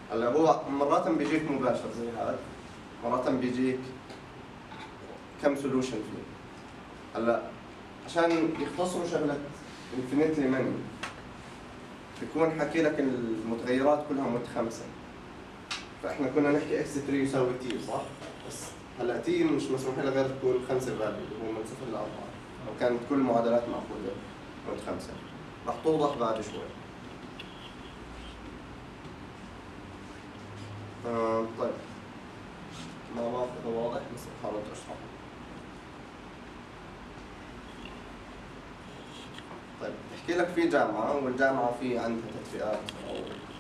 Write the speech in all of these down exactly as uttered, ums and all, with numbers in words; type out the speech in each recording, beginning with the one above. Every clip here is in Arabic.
هلا هو مرات بيجيك مباشر زي هذا، مرات بيجيك كم سولوشن فيه. هلا عشان يختصروا شغله انفينيتلي ماني بيكون حكي لك المتغيرات كلها متخمسه، فاحنا كنا نحكي اكس ثلاثة يساوي تي صح؟ بس هلا تي مش مسموح لها غير تكون خمسه فاليو اللي هو من صفر لاربعه، لو كانت كل المعادلات ماخوذه متخمسه رح توضح بعد شوي. آه طيب ما بعرف اذا واضح بس بحاول اشرح. طيب بحكي لك في جامعة والجامعة في عندها تدفئات أو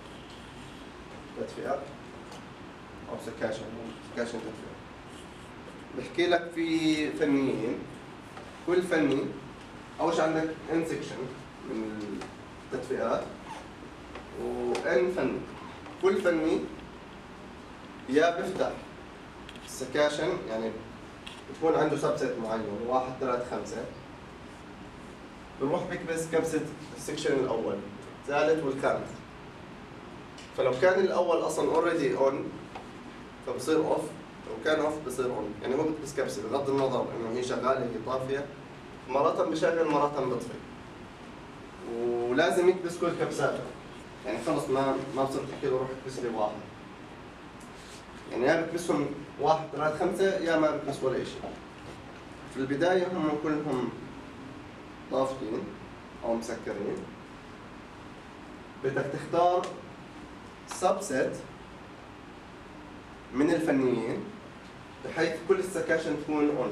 تدفئات أو سكاشن سكاشن تدفئة. بحكي لك في فنيين، كل فني أول شيء عندك ان سكشن من التدفئات وان فني، كل فني يا بيفتح السكاشن يعني بتكون عنده سبست معين واحد ثلاث خمسة، بنروح بكبس كبسة السكشن الأول الثالث والخامس. فلو كان الأول أصلا اوريدي اون فبصير اوف، لو كان اوف بصير اون، يعني هو بكبس كبسة بغض النظر إنه هي شغالة هي طافية، مرة بشغل مرة بطفي، ولازم يكبس كل كبساته، يعني خلص ما ما بصير تحكي له روح اكبس لي واحد، يعني يا بكبسهم واحد ثلاث خمسة يا ما بكبس ولا شيء. في البداية هم كلهم طافين أو مسكرين، بدك تختار سبست من الفنيين بحيث كل السكاشن تكون اون.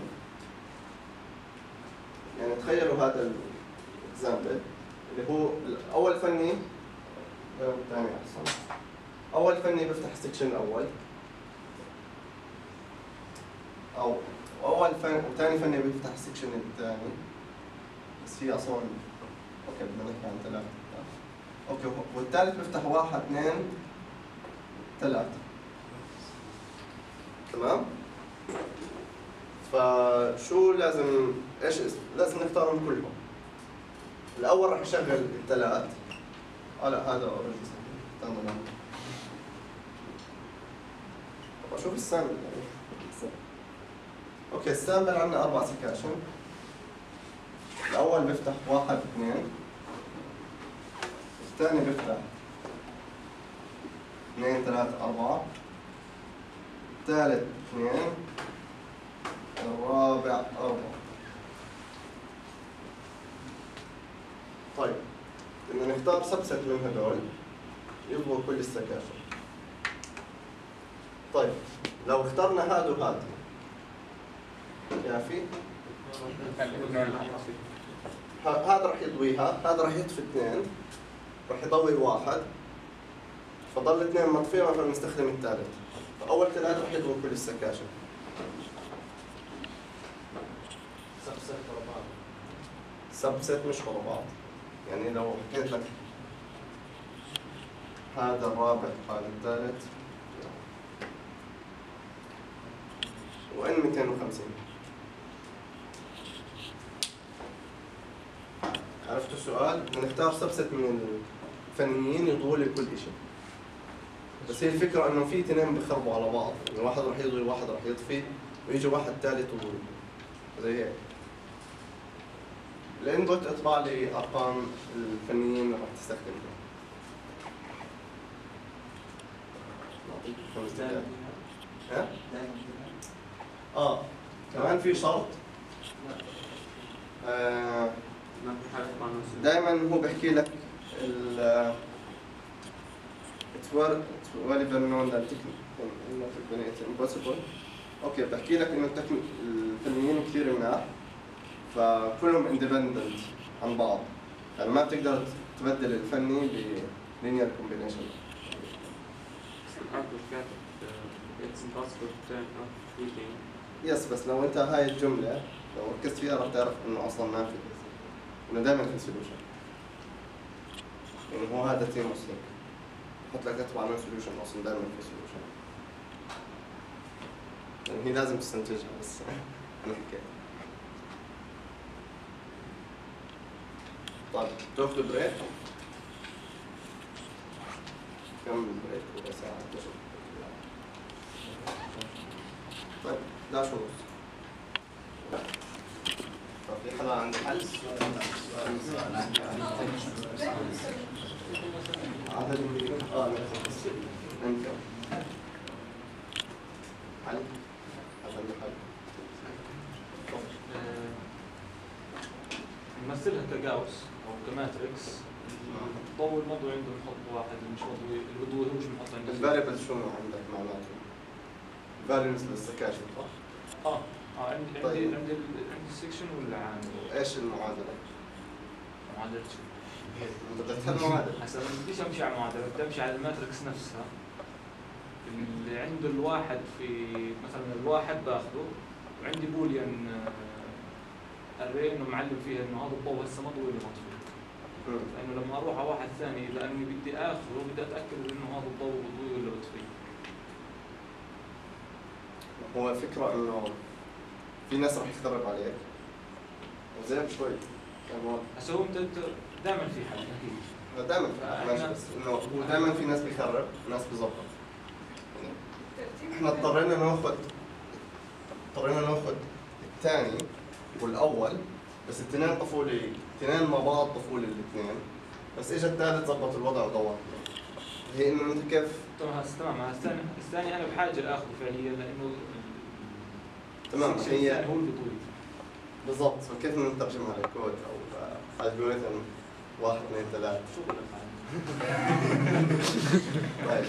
يعني تخيلوا هذا الاكزامبل اللي هو أول فني الثاني أحسن، أول فني بيفتح السكشن الأول أو أول فن وثاني فني بيفتح السكشن الثاني، بس في اصلا اوكي بدنا نحكي عن ثلاثة اوكي، والثالث بيفتح واحد اثنين ثلاثة تمام؟ فشو لازم ايش لازم نختارهم كلهم. الأول راح يشغل الثلاث، اه لا هذا اوريدي تمام. طب شوف السامبل اوكي، السامبل عندنا أربع سكاشن. الأول بيفتح واحد اثنين، الثاني بيفتح اثنين ثلاثة أربعة، الثالث اثنين، الرابع أربعة. طيب بدنا نختار سبست من هذول يضبط كل السكاشن. طيب لو اخترنا هذا وهذا كافي؟ هذا راح يضويها، هذا راح يطفي اثنين، راح يضوي واحد، فضل اثنين مطفي راح نستخدم الثالث. فأول ثلاثة راح يضوي كل السكاشن. سبست ورا بعض. سبست مش ورا بعض. يعني لو حكيت لك هذا الرابع هذا الثالث وإن مئتين وخمسين. عرفتوا السؤال؟ بدنا نختار سبست من الفنيين يضووا لي كل شيء. بس هي الفكرة إنه في اثنين بيخربوا على بعض، يعني واحد راح يضوي وواحد راح يطفي ويجي واحد ثالث زي هيك. الانبوت اطبع لي أرقام الفنيين اللي راح تستخدمها. نعطيك خمس دقائق. ها؟ آه كمان في شرط. آه دائما هو بحكي لك ال it's very well known that it's impossible. اوكي بحكي لك انه الفنيين كثير مناح، فكلهم independent عن بعض، يعني ما بتقدر تبدل الفني ب linear combination. يس بس لو انت هاي الجملة لو ركزت فيها راح تعرف انه اصلا ما في، انه دائما في سولوشن. يعني هو هذا تيم مسلك حط لك تطلع من سولوشن اصلا دائما في سولوشن. يعني هي لازم تستنتجها بس انا حكيت. طيب تاخذوا بريك؟ كم بريك؟ ربع ساعة عشر. طيب احدعش ونص. طب في حدا عنده حل؟ عدد المديرين؟ اه انت حل؟ حد عنده حل؟ نمثلها كجاوس او كماتريكس. الضوء المضوي عنده نحط واحد، مش مضوي الضوء هو مش بنحط عنده. الفاريبل شو عندك معناته؟ الفاريبلز للسكاشن صح؟ اه اه عندي عندي طيب. عندي عندي السكشن ولا عندي ايش المعادلة؟ معادلة شو؟ انت بدك تحل معادلة. هسا ما بديش امشي على المعادلة، بدي امشي على الماتريكس نفسها. اللي عنده الواحد في مثلا الواحد باخذه، وعندي بوليان اري انه معلم فيها انه هذا الضوء هسه مضوي ولا مطفي. لانه لما اروح على واحد ثاني اذا اني بدي اخذه بدي اتاكد انه هذا الضوء مضوي ولا مطفي. هو الفكرة انه في ناس راح يخترب عليك وزين شوي كان واضح. هسا هو انت انت دائما في حل اكيد. دائما ماشي، بس انه هو دائما في ناس بيخرب وناس بيظبط. احنا اضطرينا ناخذ اضطرينا ناخذ الثاني والاول، بس الاثنين طفوا لي الاثنين مع بعض طفوا لي الاثنين، بس اجى الثالث ظبط الوضع وضوى. هي انه انت كيف تمام هسه تمام الثاني الثاني انا بحاجه اخذه فعليا لانه تمام هي هو اللي طويل بالضبط. فكيف بدنا نترجمها لكود او الجوريثم واحد اثنين ثلاث شو بدك تعمل؟ طيب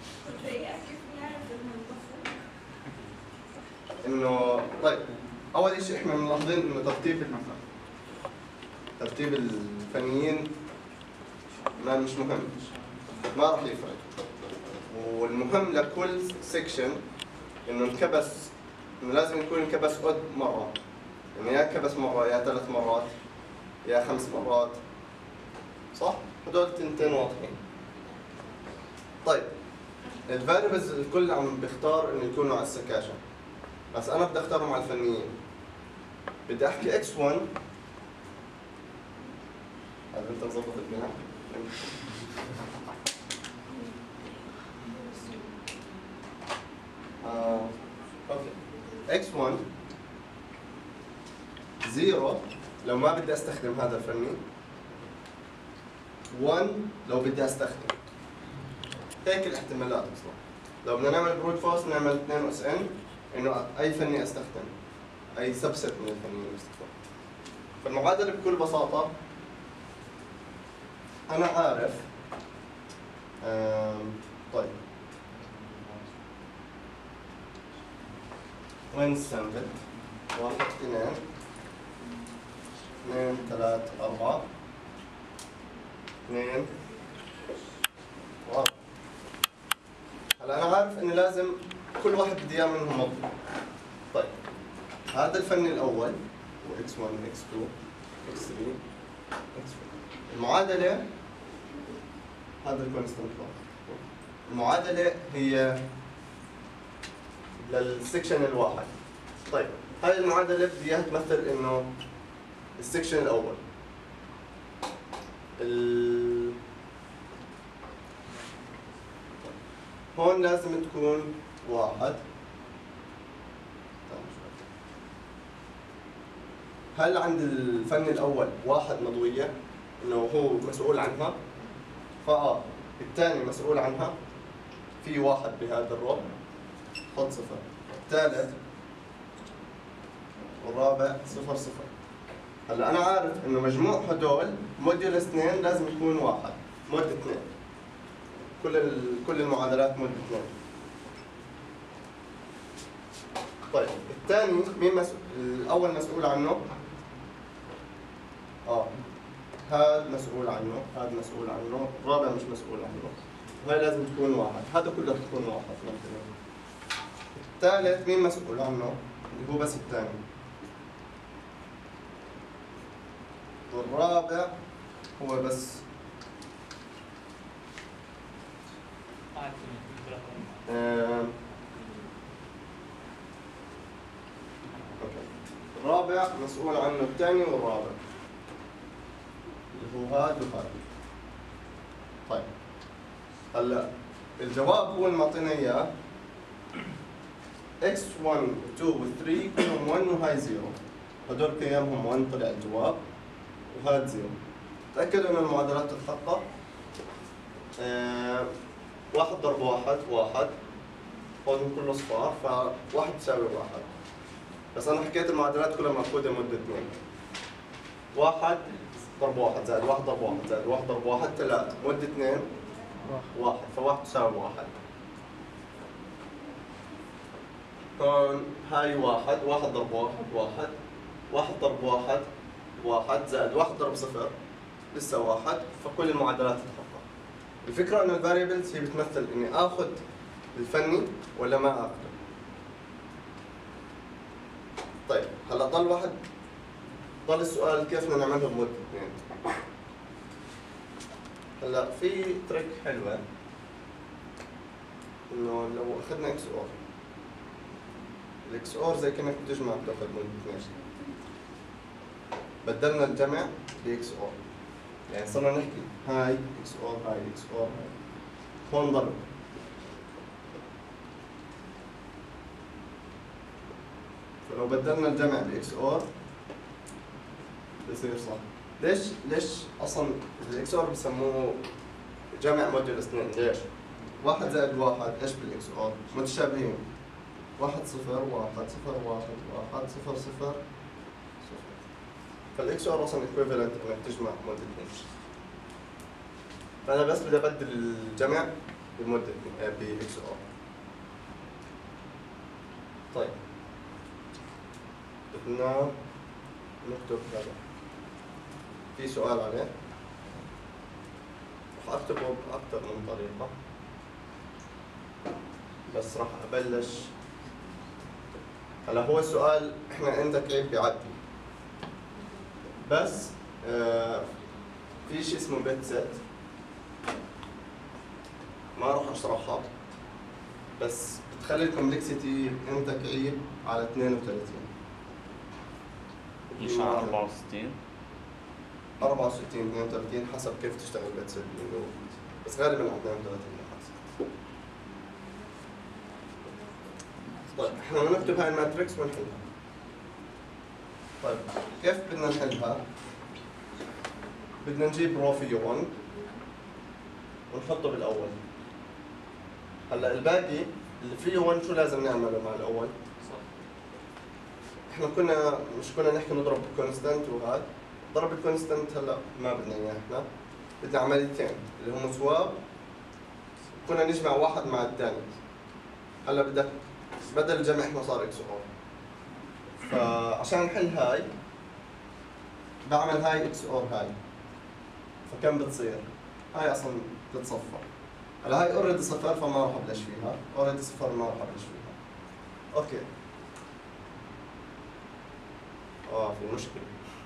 انه طيب اول شيء احنا ملاحظين انه ترتيب ترتيب الفنيين ما مش مهم، ما راح يفرق. والمهم لكل سيكشن انه انكبس، انه لازم يكون انكبس قد مره، يعني يا كبس مره يا ثلاث مرات يا خمس مرات، صح؟ هدول تنتين واضحين. طيب الفاريبلز الكل عم بيختار انه يكونوا على السكاشن، بس انا بدي اختارهم على الفنيين. بدي احكي اكس واحد، هذا انت مظبط البناء. آه. اوكي اكس واحد صفر لو ما بدي استخدم هذا الفني، واحد لو بدي استخدم. هيك الاحتمالات اصلا. لو بدنا نعمل برود فورس نعمل اثنين اس ان، انه اي فني استخدم، اي سبست من الفنيين استخدم. فالمعادله بكل بساطه انا عارف. طيب وين السامبل؟ واحد اثنين اثنين ثلاث أربعة اثنين وأربعة. هلا أنا عارف إني لازم كل واحد بدي إياه منهم مضبوط. طيب هذا الفني الأول هو إكس واحد إكس اثنين إكس ثلاثة إكس أربعة. المعادلة هذا الكونستنت. المعادلة هي للسكشن الواحد. طيب هاي المعادلة بدي إياها تمثل إنه السكشن الأول ال... هون لازم تكون واحد. هل عند الفن الأول واحد مضوية إنه هو مسؤول عنها؟ فآه الثاني مسؤول عنها، في واحد بهذا الرو، حط صفر. الثالث والرابع صفر صفر. هلا أنا عارف إنه مجموع هدول موديولس اثنين لازم يكون واحد، مود اثنين. كل ال... كل المعادلات مود اثنين. طيب الثاني مين مسؤول؟ الأول مسؤول عنه؟ آه هذا مسؤول عنه، هذا مسؤول عنه، الرابع مش مسؤول عنه. وهي لازم تكون واحد، هذا كله تكون واحد مثلا. الثالث مين مسؤول عنه؟ اللي هو بس الثاني. والرابع هو بس آه. الرابع مسؤول عنه الثاني والرابع اللي هو هذا وهذا. طيب هلا الجواب هو اللي معطينا اياه إكس واحد و اثنين و ثلاثة كلهم واحد وهاي صفر. هدول قيمهم واحد طلع الجواب وهذا صفر. تأكدوا ان المعادلات تتحقق. آه واحد ضرب واحد واحد، هون كله صفار، فواحد تساوي واحد. بس انا حكيت المعادلات كلها مفقودة مدة اثنين. واحد ضرب واحد زائد واحد ضرب واحد زائد واحد ضرب واحد ثلاثة، مدة اثنين واحد، فواحد تساوي واحد. هون هاي واحد، واحد ضرب واحد واحد، واحد ضرب واحد واحد زائد واحد ضرب صفر لسه واحد، فكل المعادلات تتحقق. الفكرة انه الفاريبلز هي بتمثل اني اخذ الفني ولا ما اخذه. طيب هلا ضل واحد ضل السؤال كيف بدنا نعملها بمدة اثنين. هلا في تريك حلوة انه لو اخذنا اكس اور، الاكس اور زي كأنك بتجمع بتاخذ مدة اثنين. بدلنا الجمع باكس اور، يعني صرنا نحكي هاي اكس اور هاي اكس اور هاي، هون ضرب. فلو بدلنا الجمع باكس اور بصير صح. ليش ليش اصلا الاكس اور بسموه جمع موديولس اثنين؟ ليش؟ واحد زائد واحد ايش بالاكس اور؟ متشابهين. واحد صفر واحد صفر واحد واحد صفر صفر صفر. فالاكس اور اصلا ايكويفالنت انك تجمع مودة اثنين. فانا بس بدي ابدل الجمع بمودة باكس اور. طيب بدنا نكتب هذا، في سؤال عليه رح اكتبه باكثر من طريقة، بس رح ابلش. هلا هو السؤال احنا عندك عيب بيعدي، بس آه في شيء اسمه بيت سيت ما راح اشرحها، بس بتخلي الكومبلكسيتي عندك عيب على اثنين وثلاثين. مش على أربعة وستين أربعة وستين اثنين وثلاثين حسب كيف تشتغل بيت سيت، بس غالبا على اثنين وثلاثين حسب. طيب احنا بدنا نكتب هاي الماتريكس ونحلها. طيب كيف بدنا نحلها؟ بدنا نجيب رو فيه واحد ونحطه بالاول. هلا الباقي اللي فيه واحد شو لازم نعمله مع الاول؟ صح. احنا كنا مش كنا نحكي نضرب الكونستانت وهذا، ضرب الكونستانت هلا ما بدنا اياه احنا، بدنا عمليتين اللي هم سواب، كنا نجمع واحد مع الثاني. هلا بدك بدل الجمع احنا صار اكس اور، فعشان نحل هاي بعمل هاي اكس اور هاي، فكم بتصير؟ هاي اصلا بتتصفى. هلا هاي اوريدي صفر فما راح ابلش فيها، اوريدي صفر ما راح ابلش فيها. اوكي. اه في مشكلة.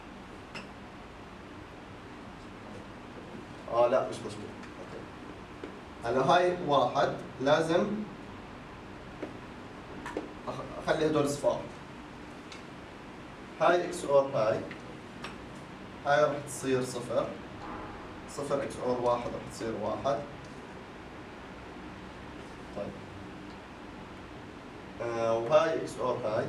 اه لا مش مشكلة. اوكي. هلا هاي واحد لازم اخلي هدول صفار. هاي اكس اور هاي، هاي راح تصير صفر، صفر اكس اور واحد راح تصير واحد. طيب آه وهاي اكس اور هاي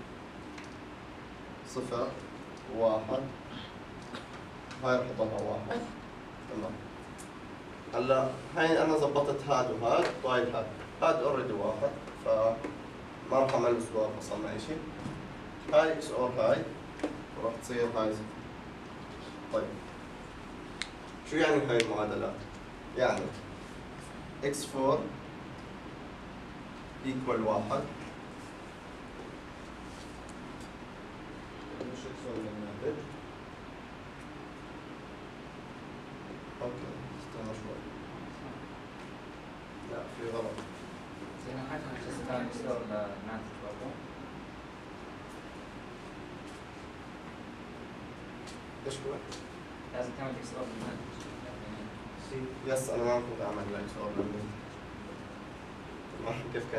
صفر واحد، هاي راح تضلها واحد. تمام. هلا هاي انا ضبطت هاد وهاد ضايل هاد، هاد اوريدي واحد فما راح اعمل سواب اصلا ما شيء. هاي اكس اور هاي وراح تصير هاي صفر. طيب شو يعني هاي المعادلات؟ يعني اكس أربعة equal واحد، مش اكس ولا الناتج. اوكي استنى شوي، لا في غلط. زين حتى تستخدم مصدر للناتج برضه. ايش هو؟ لازم تعمل اكس اور للناتج. يس انا ما كنت اعمل اكس اور للناتج. ما كيف كان؟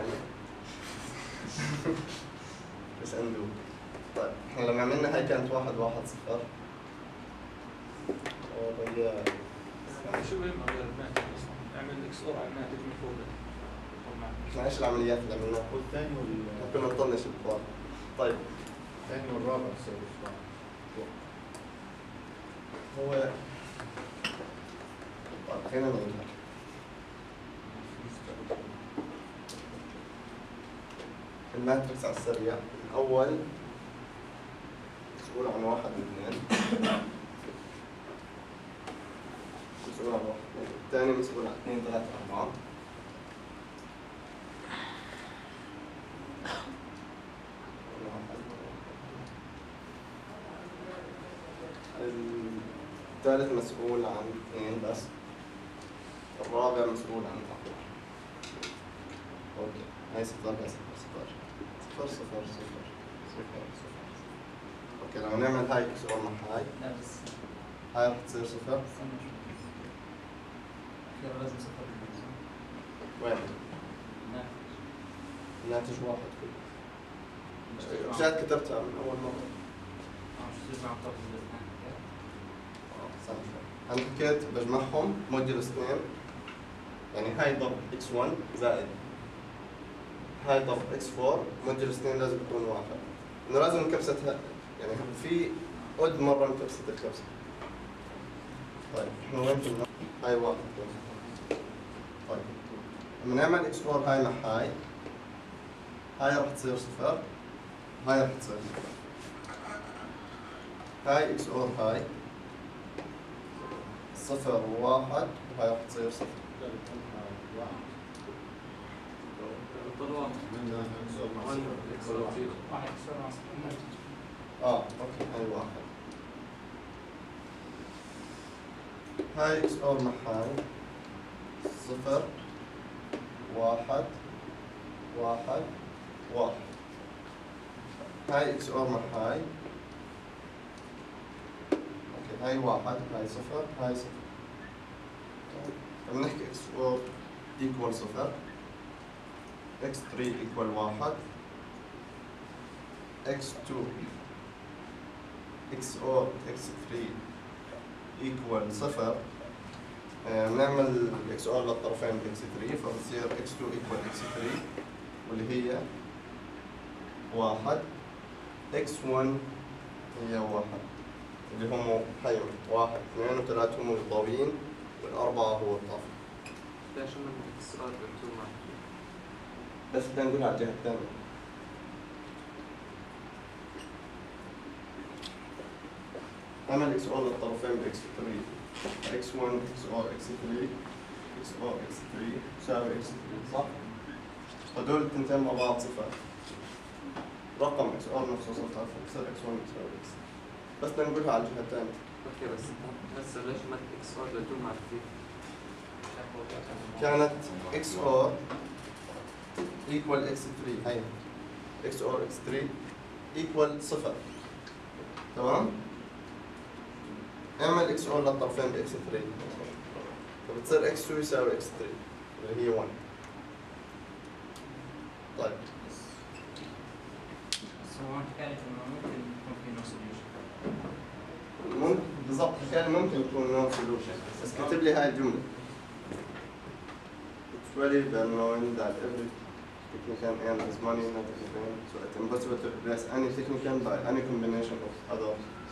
بس اندو. طيب احنا لما عملنا هاي كانت واحد واحد صفر. اوه يا يعني شو بهم غير الماتش اصلا؟ اعمل اكس اور على الناتج من فوق. احنا ايش العمليات اللي عملناها؟ والثاني وال كنا نطنش البار. طيب الثاني والرابع تساوي صح. هو طيب خلينا نعيدها. الماتريكس على السريع، الأول مسؤول عن واحد من اثنين، مسؤول عن واحد اثنين، الثاني مسؤول عن اثنين ثلاثة أربعة، الثالث مسؤول عن اثنين بس، الرابع مسؤول عن أربعة. أوكي، هاي صفر هاي صفر صفر صفر صفر صفر صفر صفر. أوكي، لما نعمل هاي اكس اور مع هاي، لا بس هاي رح تصير صفر. استنى شوي. أخيرا لازم صفر بالنسبة. وين؟ ناتج. الناتج واحد كله. مش رجعت كتبتها من أول مرة. اه شو تصير مع طرف الاثنين؟ أنا حكيت بجمعهم موديولوس اثنين، يعني هاي ضرب إكس واحد زائد هاي ضرب إكس أربعة موديولوس اثنين لازم يكون واحد. إنه لازم نكبسة يعني في قد مرة نكبسة الكبسة. طيب إحنا وين كنا؟ هاي واحد. طيب لما نعمل إكس أربعة هاي مع هاي، هاي رح تصير صفر، هاي رح تصير صفر. هاي إكس أربعة هاي صفر وواحد، وهاي رح تصير صفر. واحد يصير مع صفر الناتج. اه اوكي، هاي واحد. هاي اكس اور مع هاي صفر واحد واحد واحد. هاي اكس اور مع هاي، اوكي هاي واحد، هاي صفر، هاي صفر. لما نحكي اكس اور ايكوال صفر، اكس ثلاثة ايكوال واحد، اكس اثنين اكس اور اكس ثلاثة ايكوال صفر. بنعمل اكس اور للطرفين باكس ثلاثة، فبتصير اكس اثنين ايكوال اكس ثلاثة واللي هي واحد، اكس واحد هي واحد اللي هم حيم واحد اثنين وثلاثة هم الضوئيين والأربعة هو الطرف. ليش من الاكسرات بنتو معك؟ بس بدنا نقولها على الجهة الثانية. عمل اكس اور للطرفين باكس ثلاثة، اكس واحد اكس اور اكس ثلاثة اكس اور اكس ثلاثة يساوي اكس ثلاثة، صح؟ هدول التنتين مع بعض صفر. رقم اكس اور نفسه صفر، فبصير اكس واحد يساوي اكس. بس بدنا نقولها على الجهة الثانية. اوكي بس هسه ليش ما الاكسرات بنتو معك فيه؟ كانت اكس اور ايكوال اكس ثلاثة، هي اكس اور اكس ثلاثة ايكوال صفر، تمام؟ اعمل اكس اور للطرفين باكس ثلاثة، فبتصير اكس اثنين يساوي اكس ثلاثة اللي هي واحد. طيب بس هو أنت كانت إنه ممكن يكون في نو سوليوشن. ممكن بالضبط كان ممكن يكون نو سولوشن، بس كتب لي هاي الجملة. It's very well known that every technician earns money not everything, so it's impossible to replace any technician by any combination of other.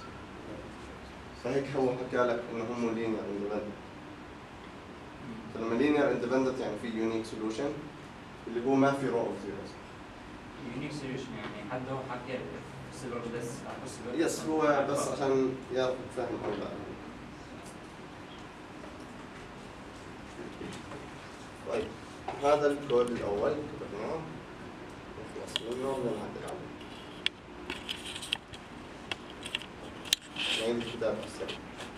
فهيك هو حكى لك انه هم linear independent. فلما linear independent يعني في unique solution اللي هو ما في row of zeros. يونيك سوليوشن يعني حد هو حكى سيلور بس على سيلور. يس هو بس عشان يعرف يفهم او لا. طيب هذا الكود الاول كتبناه، نخلص منه ونعدل عليه. نعيد الكتاب هسه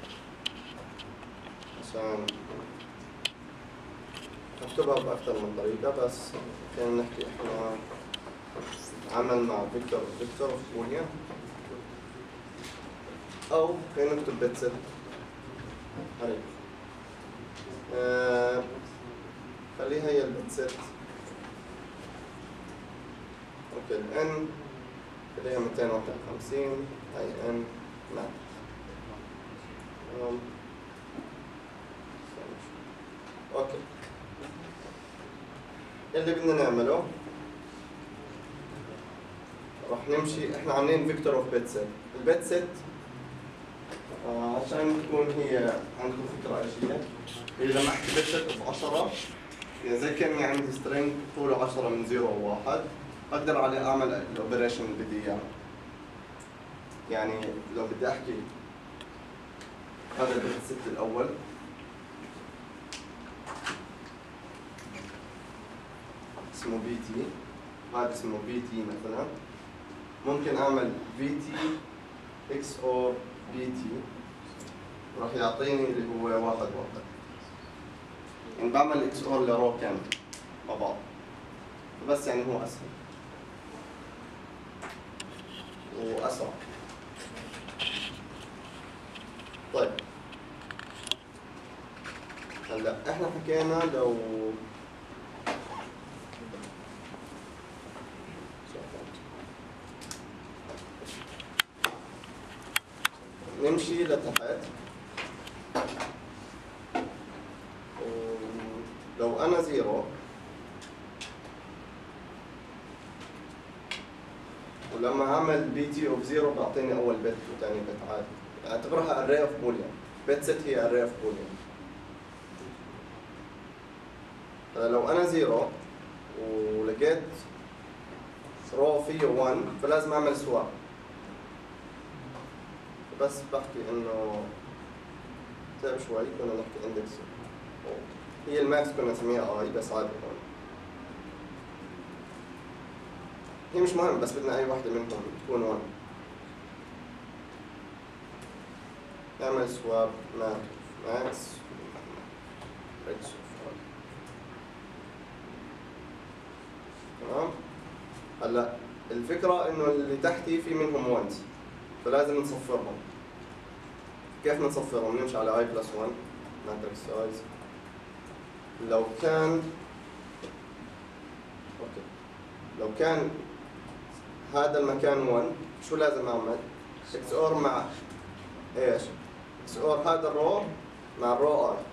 عشان نكتبها بأكثر من طريقة، بس خلينا نحكي احنا عمل مع فيكتور فيكتور اوف بوليان، أو خلينا نكتب بيت ست هيك. آه خليها هي البيت ست. اوكي الان خليها مئتين وواحد وخمسين، هاي ان مات. اوكي اللي بدنا نعمله راح نمشي، احنا عاملين فيكتور اوف بيت سيت. البيت سيت آه عشان تكون هي عندكم فكره ايش هي، هي لما احكي بيت سيت اوف عشرة يعني زي كاني عندي سترينج طوله عشرة من صفر وواحد، اقدر عليه اعمل الاوبريشن اللي بدي اياه. يعني لو بدي احكي هذا البيت سيت الاول اسمه بي تي، هذا اسمه بي تي مثلا، ممكن اعمل في تي اكس اور بي تي راح يعطيني اللي هو واحد واحد. يعني بعمل اكس اور لرو كامل مع بعض، بس يعني هو اسهل واسرع. طيب هلا احنا حكينا لو نمشي لتحت، لو انا زيرو ولما اعمل بي تي اوف زيرو بعطيني اول بت وثاني بت عادي، اعتبرها array of boolean. بت ست هي array of boolean. لو انا زيرو ولقيت رو فيه واحد فلازم اعمل سواب، بس بحكي انه تعب شوي كنا نحكي اندكس، هي الماكس كنا نسميها اي بس عادي هون هي مش مهم، بس بدنا اي واحدة منهم تكون واحد. نعمل سواب ماكس اكس تمام. هلا الفكرة انه اللي تحتي في منهم وانز فلازم نصفرهم. كيف نصفرهم؟ نمشي على i بلس واحد ماتريكس سايز. لو كان اوكي لو كان هذا المكان واحد شو لازم اعمل؟ اكس اور مع ايش؟ اكس اور هذا الرو مع الرو اي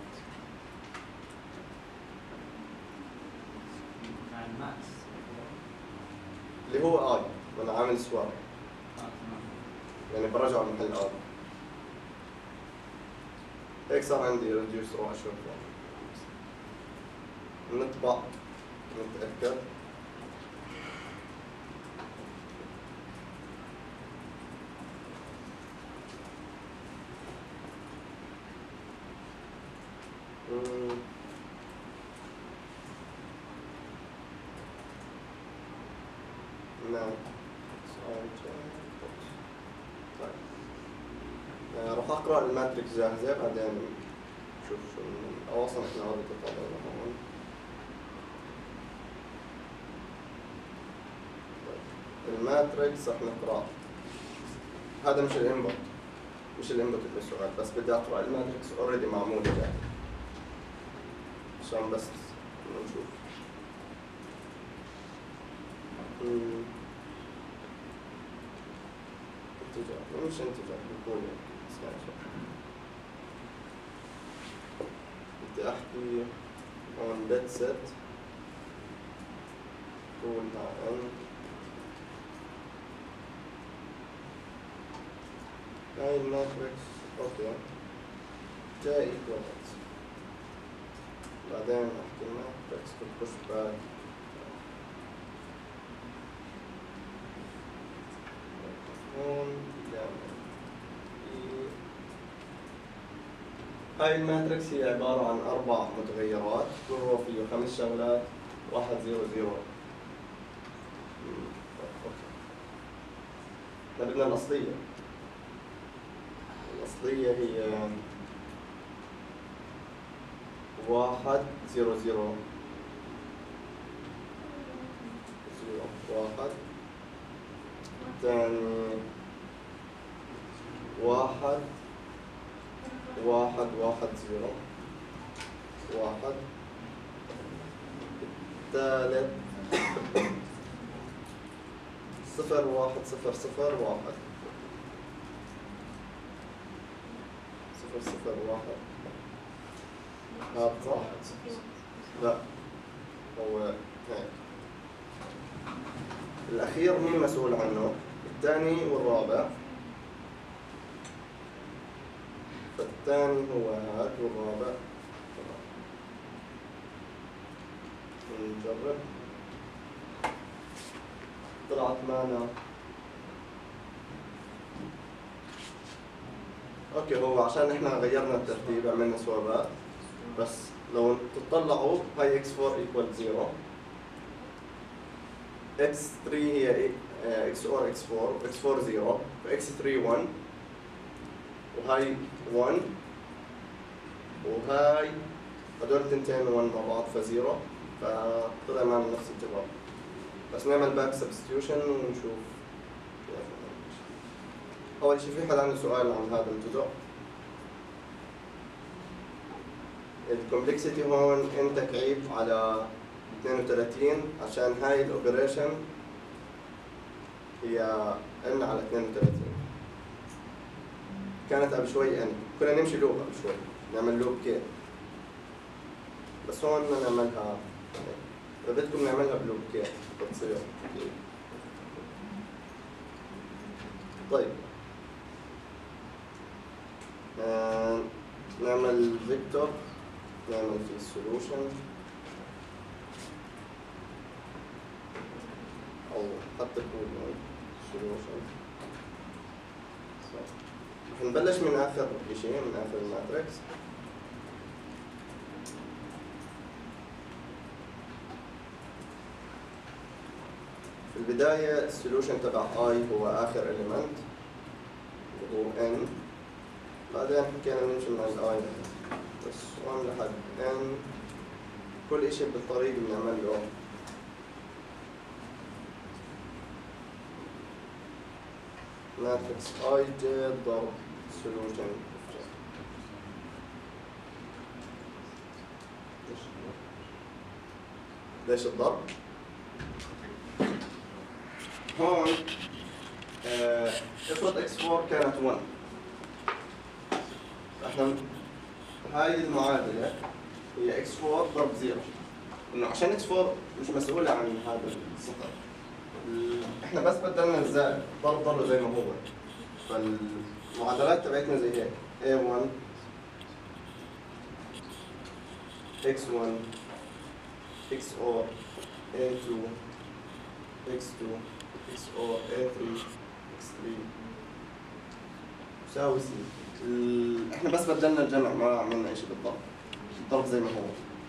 مع الماكس اللي هو اي وانا عامل سواب، يعني برجع محل اي. هيك صار عندي ريديوس رو اشوف. نطبع نتأكد. نعم راح اقرا الماتريكس جاهزه بعدين نشوف شو او اصلا احنا هذا تطلع هون. الماتريكس رح نقرا، هذا مش الانبوت مش الانبوت بالسؤال، بس بدي اقرا الماتريكس اوريدي معموله جاهزه عشان بس نشوف. انتجار مش انتجار بيكون بدي احكي on bit set طول مع n هاي الماتريكس اوكي جاي equals بعدين احكي الماتريكس بتخش باك هون هاي الماتريكس هي عبارة عن أربع متغيرات، كل رو فيه خمس شغلات، واحد زيرو زيرو. احنا بدنا الأصلية. الأصلية هي واحد زيرو زيرو زيرو واحد، الثاني واحد واحد واحد زيرو واحد، الثالث صفر واحد صفر صفر واحد صفر صفر واحد. هذا صح؟ لا هو هيك. الأخير مين مسؤول عنه؟ الثاني والرابع. فالثاني هو هذا والرابع نجرب. طلعت معنا اوكي. هو عشان احنا غيرنا الترتيب عملنا سوابات، بس لو تطلعوا هاي اكس فور ايكوال زيرو، اكس ثري هي اكس اور اكس فور، اكس فور زيرو، واكس ثري واحد، وهاي واحد، وهاي هدول التنتين واحد مع بعض فزيرو، فطلع معنا نفس الجواب. بس نعمل باك سبستيوشن ونشوف كيف نعمل. أول شيء في حد عنده سؤال عن هذا الجزء؟ الكومبلكسيتي هون ان تكعيب على اثنين وثلاثين عشان هاي الاوبريشن هي ان على اثنين وثلاثين. كانت قبل شوي ان، كنا نمشي لوب قبل شوي نعمل لوب كي، بس هون بدنا نعملها إذا بدكم نعملها بلوب كي بتصير. طيب آه نعمل فيكتور، نعمل فيه solution أو حتى كود solution. رح نبلش من آخر شيء، من آخر الماتريكس. في البداية السولوشن تبع I هو آخر element وهو N، بعدين حكينا نمشي من ال I بس هون لحد N. كل إشي بالطريق بنعمل له ماتريكس I J ضرب solution F J. ليش الضرب؟ هون آه، افرض اكس فور كانت واحد، احنا هاي المعادلة هي اكس فور ضرب زيرو، انه عشان اكس فور مش مسؤولة عن هذا السطر، احنا بس بدلنا الزائد، ضرب ضرب زي ما هو. فالمعادلات تبعتنا زي هيك إيه واحد إكس واحد إكس أور إيه تو إكس تو إكس أور إيه ثري إكس ثري يساوي سي. ال... احنا بس بدلنا الجمع، ما عملنا شيء بالضبط، الضرب زي ما هو.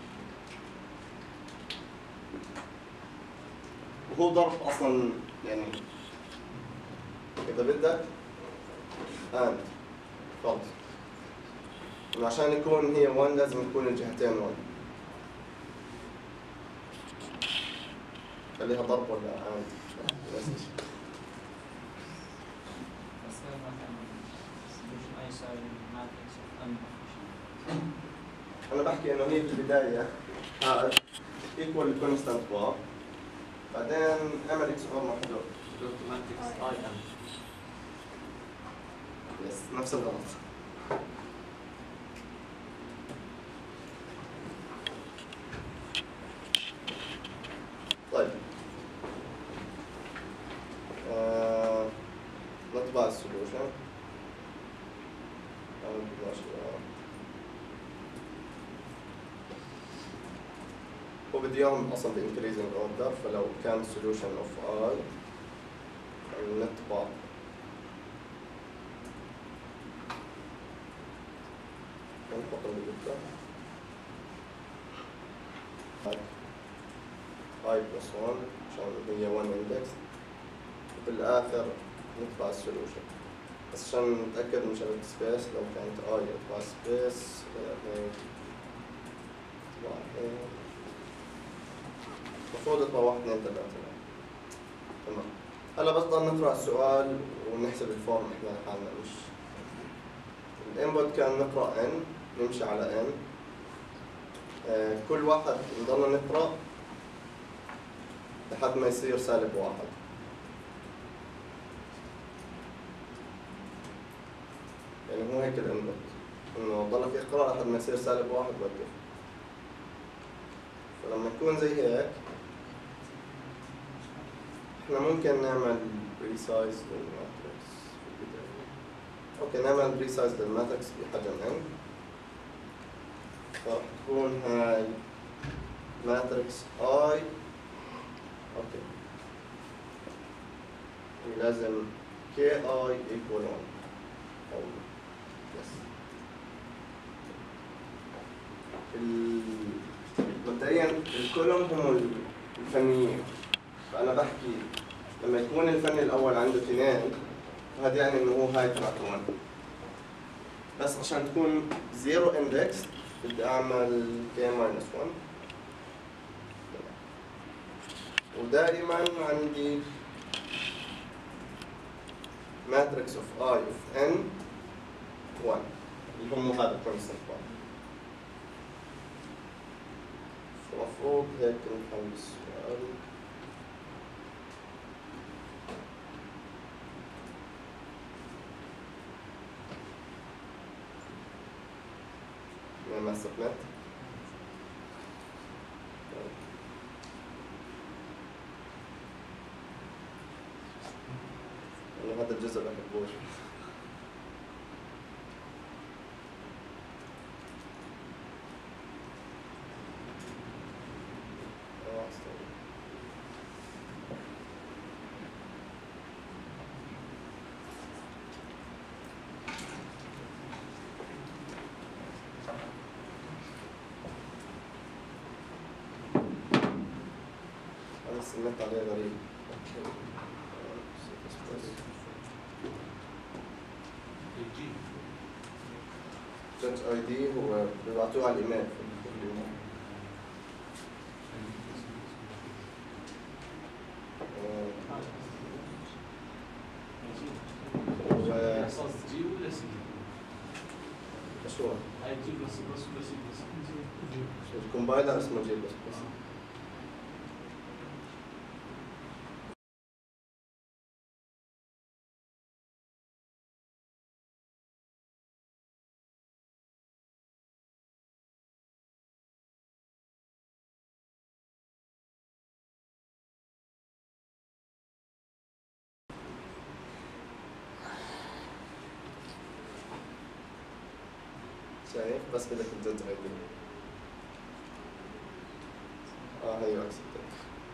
وهو ضرب اصلا يعني اذا بدك اند خلص، انه عشان يكون هي واحد لازم يكون الجهتين واحد. خليها ضرب ولا اند نفس الشيء. بس مثلا solution I يساوي matrix of n. انا بحكي انه هي بالبدايه هذا ايكوال كونستانت بار، بعدين اعمل اكس اور محدود ماتريكس اي ام. يس نفس الغلط. طيب آه... نطبع السولوشن. هو بدي اياهم اصلا بانكريزنج اوردر، فلو كان solution of I نطبع نحط الفيكتور I plus واحد عشان هي واحد index، وبالاخر نطبع السولوشن. بس عشان نتاكد من شغله سبيس، لو كانت I نطبع سبيس هيك نطبع هيك، المفروض يطلع واحد اثنين ثلاثة. تمام. هلا بس ضل نقرأ السؤال ونحسب الفورم احنا لحالنا. مش الانبوت كان نقرأ n، نمشي على n، آه كل واحد نضلنا نقرأ لحد ما يصير سالب واحد. يعني هو هيك الانبوت، انه ضلك يقرأ لحد ما يصير سالب واحد وقف. فلما يكون زي هيك احنا ممكن نعمل ريسايز للماتريكس في البداية. اوكي نعمل ريسايز للماتريكس بحجم n. فراح تكون هاي ماتريكس I. اوكي لازم Ki equal one أو yes. مبدئيا الكولوم هم الفنيين، فأنا بحكي لما يكون الفني الأول عنده اثنين هذا يعني إنه هو هاي تبعته واحد. بس عشان تكون زيرو اندكس بدي أعمل K minus one. ودائما عندي matrix of I of n one اللي هم هذا constant one. المفروض هيك نحل السؤال. ما سبنت. أنا هذا الجزء ما بحبوش. النت عليه غريب. جنت اي دي هو بيبعتوه على الايميل. صار جي ولا سي؟ شو؟ هاي جي بلس بلس ولا سي بلس؟ الكومبايلر اسمه جي بلس بلس. شايف بس بدك تزد اي دي. اه هي اكسبت.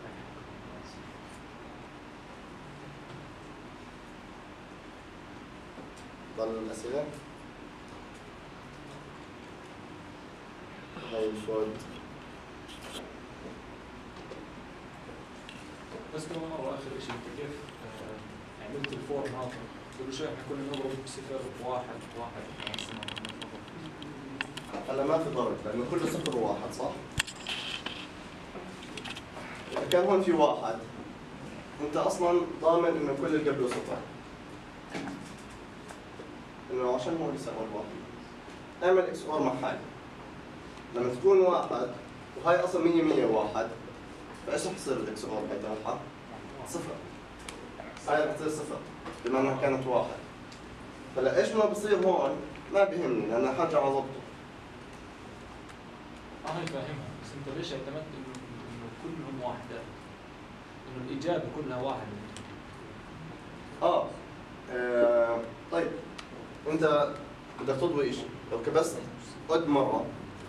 ضل الاسئله. هاي الكود. بس كمان مرة آخر شيء أنت كيف عملت الفورم هذا؟ كل شوي احنا كنا نضرب بصفر واحد واحد. هلا ما في ضرب لانه كله صفر وواحد صح؟ اذا كان هون في واحد انت اصلا ضامن انه كل اللي قبله صفر. انه عشان هو يساوي الواحد. اعمل اكس اور مع حاجه. لما تكون واحد وهاي اصلا مية مية واحد فايش رح يصير الاكس اور هاي تبعها؟ صفر. هاي رح تصير صفر بما انها كانت واحد. فلا ايش ما بصير هون ما بيهمني لان حرجع اضبطه. اه هي فاهمها بس انت ليش اعتمدت انه انه كلهم واحده؟ انه الاجابه كلها واحده. اه, آه. طيب انت بدك تضوي شيء لو كبست قد مره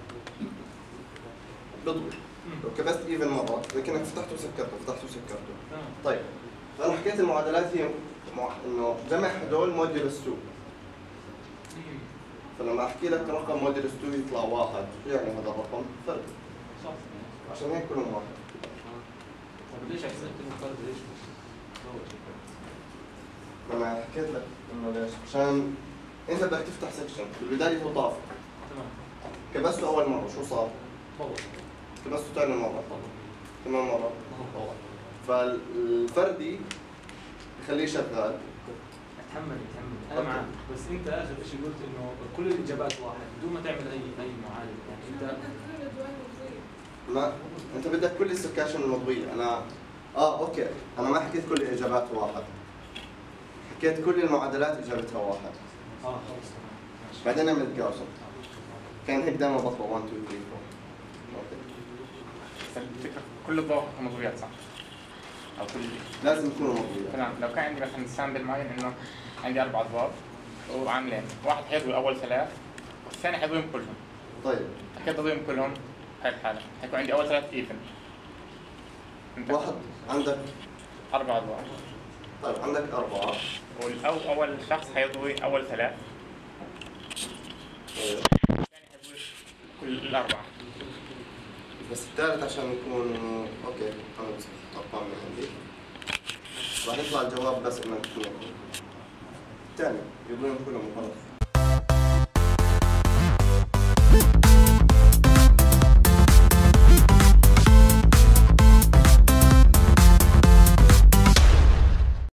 بضوي لو كبست ايفن مره لكنك فتحته وسكرته فتحته وسكرته. طيب فانا حكيت المعادلات هي مع... انه جمع هدول موديولس اثنين. فلما احكي لك رقم موديولس اثنين يطلع واحد شو يعني هذا الرقم؟ فرد. صح. عشان هيك كلهم واحد. طيب ليش حسيت انه فرد ليش؟ لما حكيت لك انه ليش؟ عشان انت بدك تفتح سكشن في البدايه هو طافي. تمام. كبسته اول مره شو صار؟ طول. كبسته ثاني مره طول. ثمان مرات طول. فالفردي بخليه شغال. اتحمل اتحمل انا معك بس انت اخر شيء قلت انه كل الاجابات واحد بدون ما تعمل اي اي معالجه يعني انت ما انت بدك كل السكاشن المضويه. انا اه اوكي انا ما حكيت كل الاجابات واحد. حكيت كل المعادلات اجابتها واحد. اه خلص تمام ماشي. بعدين عملت جاوسن. كان هيك دائما بطلع واحد اثنين ثلاثة أربعة. اوكي. الفكرة كل الضوء مضويات صح؟ او كل لازم يكونوا مضبوطين. تمام. لو كان عندي مثلا سامبل معين انه عندي اربع اضراب وعاملين، واحد حيضوي اول ثلاث والثاني حيضويهم كلهم. طيب اكيد اضويهم كلهم بهاي الحاله، حيكون عندي اول ثلاث ايفن. واحد عندك اربع اضراب. طيب عندك أربعة. والأو أول شخص حيضوي أول ثلاث. طيب. الثاني حيضوي كل الأربعة. بس الثالث عشان يكون اوكي انا بس ارقام من عندي راح يطلع الجواب بس انك اثنين. الثاني يضويهم كلهم وخلاص.